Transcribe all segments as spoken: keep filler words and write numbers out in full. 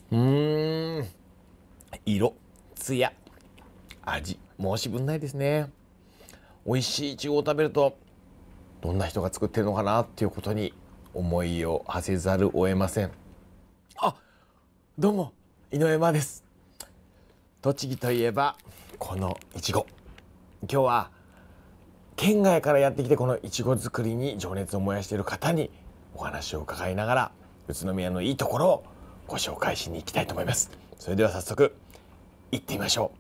うーん、色、艶、味、申し分ないですね。美味しいいちごを食べると、どんな人が作ってるのかなっていうことに思いを馳せざるを得ません。あ、どうも井上真です。栃木といえばこのいちご。今日は県外からやってきてこのいちご作りに情熱を燃やしている方にお話を伺いながら、宇都宮のいいところをご紹介しに行きたいと思います。それでは早速行ってみましょう。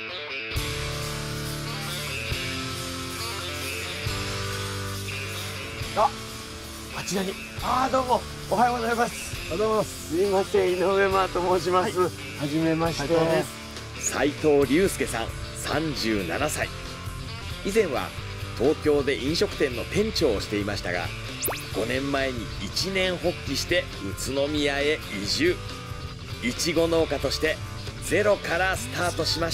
あ、あちらに、あーどうもおはようございます。 おはようございます。すいません、井上真と申します。はじめまして。 斉藤隆介さん、さんじゅうななさい。以前は東京で飲食店の店長をしていましたが、ごねんまえに一念発起して宇都宮へ移住。いちご農家としてゼロからスタートしました。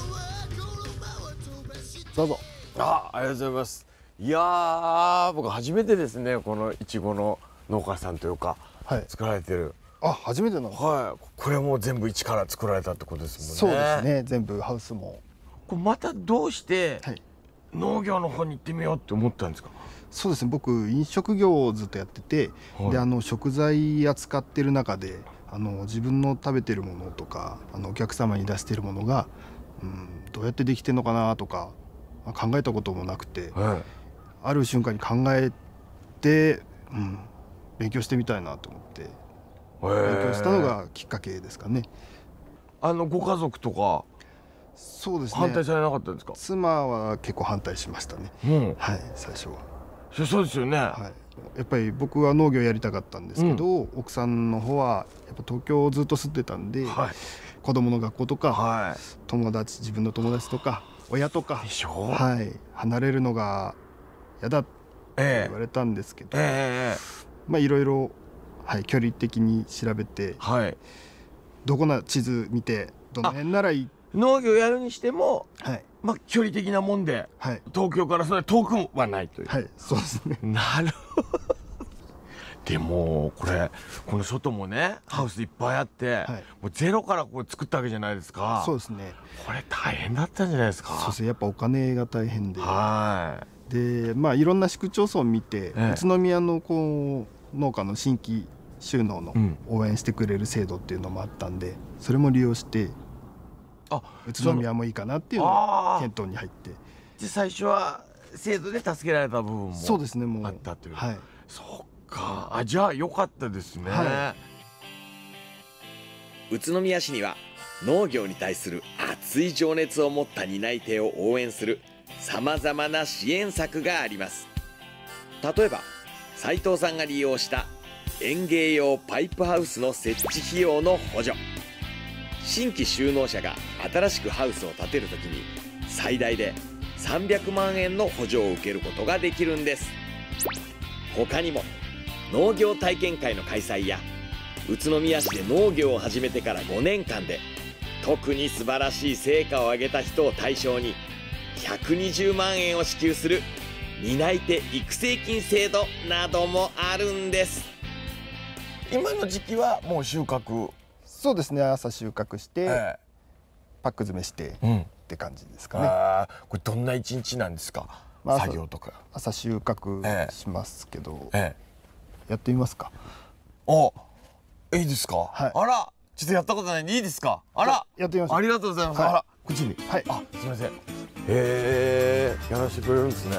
どうぞ。あ、ありがとうございます。いやー、僕初めてですね、このいちごの農家さんというか、はい、作られてる。 あ、初めての。 はい、これも全部一から作られたってことですもんね。 そうですね、全部ハウスも。 これまたどうして農業の方に行ってみようって思ったんですか？ そうですね、僕飲食業をずっとやってて、はい、であの食材扱ってる中であの自分の食べてるものとかあのお客様に出してるものが、うん、どうやってできてるのかなとか考えたこともなくて、はい、ある瞬間に考えて、うん、勉強してみたいなと思って勉強したのがきっかけですかね。 あのご家族とかそうですね、 反対されなかったんですか？ 妻は結構反対しましたね、うん、はい、最初は。 そうですよね、 はい、やっぱり僕は農業やりたかったんですけど、うん、奥さんの方はやっぱ東京をずっと住んでたんで、はい、子供の学校とか、はい、友達自分の友達とか親とか、はい、離れるのが嫌だって言われたんですけど、えー、まあいろいろ、はい、距離的に調べて、はい、どこな地図見てどの辺ならいい、 農業やるにしても、はい、まあ距離的なもんで、はい、東京からそれ遠くはないという。 はい、そうですね。 なるほど。でもこれこの外もねハウスいっぱいあって、はい、もうゼロからこう作ったわけじゃないですか。 そうですね。 これ大変だったんじゃないですか？ そうですね。やっぱお金が大変で。はい。で、まあいろんな市区町村を見て、ええ、宇都宮のこう農家の新規就農の応援してくれる制度っていうのもあったんで、それも利用して。あ、宇都宮もいいかなっていうのが検討に入って、 で最初は制度で助けられた部分もそうですね、もうあったという。はい、そっか。あ、じゃあ良かったですね。はい、宇都宮市には農業に対する熱い情熱を持った担い手を応援するさまざまな支援策があります。例えば斉藤さんが利用した園芸用パイプハウスの設置費用の補助。新規就農者が新しくハウスを建てるときに最大でさんびゃくまんえんの補助を受けることができるんです。他にも農業体験会の開催や宇都宮市で農業を始めてからごねんかんで特に素晴らしい成果を上げた人を対象にひゃくにじゅうまんえんを支給する担い手育成金制度などもあるんです。 今の時期はもう収穫？ そうですね、朝収穫して、えー、パック詰めして、うん、って感じですかね。あ、 これどんな一日なんですか？まあ、作業とか。 朝収穫しますけど、えー、やってみますか？ お、いいですか？はい、あら、ちょっとやったことないんでいいですか？あら、 やってみましょう。 ありがとうございます。はい、あら、こっちに。はい、あ、すみません。へえ、やらせてくれるんですね。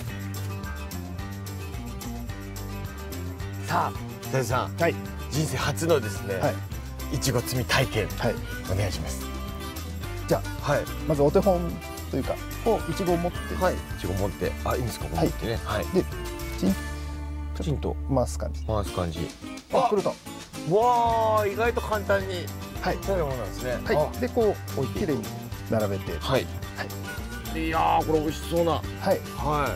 さあ、斉藤さん、はい、人生初のですね、はい、いちご摘み体験、はい、お願いします。 じゃあ、はい、まずお手本というかをいちごを持って、 はい、いちご持って、あ、いいんですか？こう持ってね。はい。で、 チン、 チンと回す感じ。 回す感じ。 あ、くると。 わあ、意外と簡単に。はい。そういうものなんですね。 はい。で、こうきれいに並べて。はい。 はい。いやー、これ美味しそうな。はい。はい。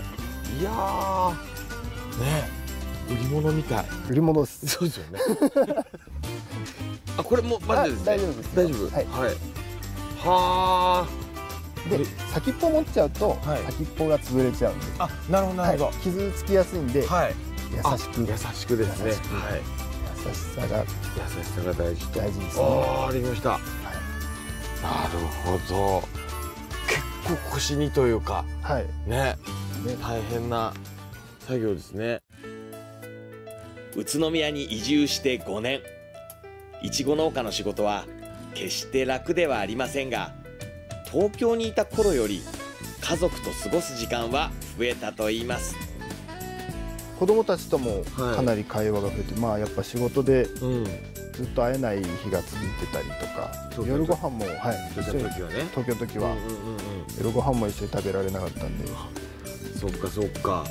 いやー、ね。売り物みたい。 売り物です。 そうですよね。あ、これもまずですね。 大丈夫です。 大丈夫。はい。はあ。 で、先っぽ持っちゃうと先っぽが潰れちゃうんで。 あ、なるほどなるほど。 傷つきやすいんで、優しく優しくですね。はい。優しさが優しさが大事と大事ですね。 ああ、できました、はい、なるほど。結構腰にというか、はい、ね、ね、大変な作業ですね。 宇都宮に移住してごねん、いちご農家の仕事は決して楽ではありませんが、東京にいた頃より家族と過ごす時間は増えたといいます。 子供たちともかなり会話が増えて、はい、まあやっぱ仕事でずっと会えない日が続いてたりとか、うん、夜ご飯も、はい、 東京の時はね、 東京の時は夜ご飯も一緒に食べられなかったんで。 そっかそっか。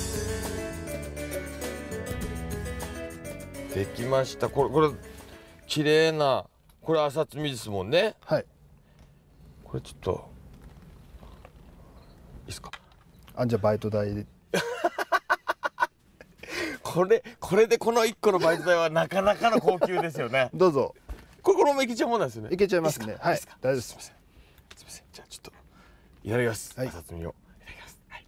できました。これこれ綺麗な、これ朝摘みですもんね。 はい。 これちょっといいですか。 あ、じゃあバイト代で。 これこれでこのいっこのバイト代はなかなかの高級ですよね。 どうぞ。 これこのままいけちゃうもんなんですよね。 いけちゃいますね。はい。大丈夫です。 すみません。すみません。じゃあちょっといただきます。 はい。 朝摘みをいただきます。はい。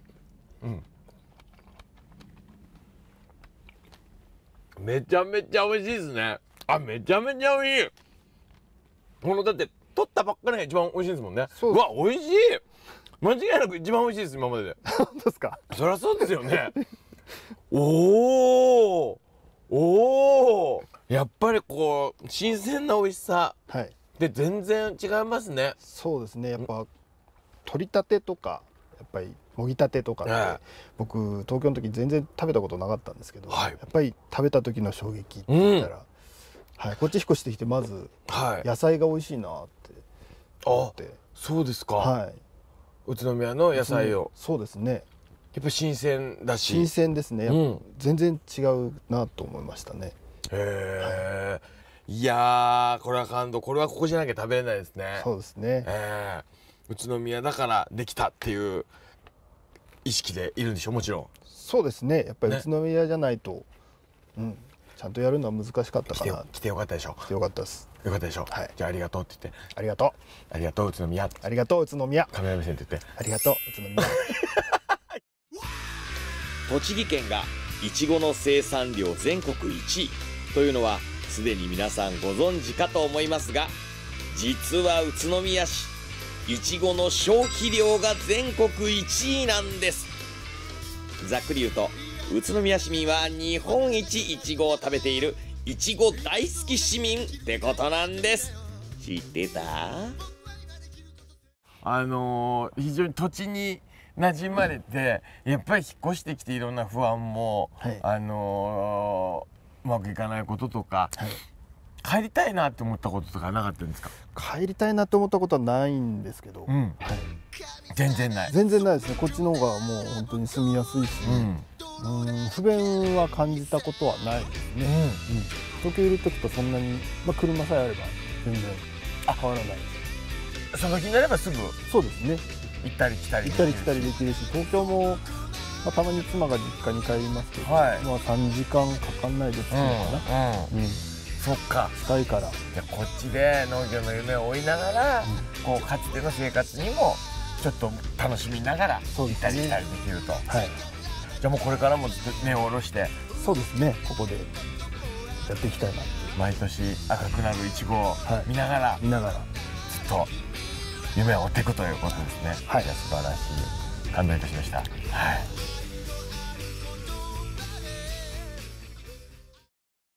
うん。めちゃめちゃ美味しいですね。あ、めちゃめちゃ美味しい。このだって取ったばっかりが一番美味しいですもんね。うわ、美味しい。間違いなく一番美味しいです今までで。 本当ですか。 そりゃそうですよね。おお。おお。やっぱりこう新鮮な美味しさ。はい。で全然違いますね。 そうですね。やっぱ取りたてとかやっぱりもぎたてとかって、ね、僕東京の時全然食べたことなかったんですけど、はい、やっぱり食べた時の衝撃って言ったら、うん、はい、こっち引っ越してきてまず、はい、野菜が美味しいなって思って。あ、 そうですか。 はい。 宇都宮の野菜を。 そうですね。 やっぱ新鮮だし。 新鮮ですね。うん、全然違うなと思いましたね。 へえ。はい、いやー、これは感動。これはここじゃなきゃ食べれないですね。 そうですね。 えー、宇都宮だからできたっていう意識でいるんでしょ、もちろん。 そうですね。やっぱり宇都宮じゃないと、ね、うん、ちゃんとやるのは難しかったかな。 来てよかったでしょ。 来てよかったです。 よかったでしょ。はい。じゃあありがとうって言って。 ありがとう。 ありがとう宇都宮。 ありがとう宇都宮。 カメラ目線って言って。 ありがとう宇都宮。 栃木県がいちごの生産量全国いちいというのはすでに皆さんご存知かと思いますが、実は宇都宮市いちごの消費量が全国いちいなんです。ざっくり言うと宇都宮市民は日本一いちごを食べているいちご大好き市民ってことなんです。知ってた？ あのー、非常に土地に馴染まれて、やっぱり引っ越してきていろんな不安も、はい、あのー、うまくいかないこととか、はい、帰りたいなって思ったこととかなかったんですか？ 帰りたいなって思ったことはないんですけど、うん、はい、 全然ない。 全然ないですね。こっちの方がもう本当に住みやすいし、うん、うん、不便は感じたことはないですね。うん、うん、東京いる時とそんなに、まあ、車さえあれば全然変わらないです。 その気になればすぐ。 そうですね。行ったり来たり行ったり来たりできるし、東京も、まあ、たまに妻が実家に帰りますけど、はい、まあさんじかんかかんないですけどかな、うんうん、 そっか、 近いから。 じゃこっちで農業の夢を追いながら、うん、こうかつての生活にもちょっと楽しみながら行ったり来たりできると、ね、はい、じゃあもうこれからもずっと根を下ろして。 そうですね、ここでやっていきたいなって。 毎年赤くなるイチゴを見ながら、はい、 見ながらずっと夢を追っていくということですね。はい、いや素晴らしい、感動いたしました。はい。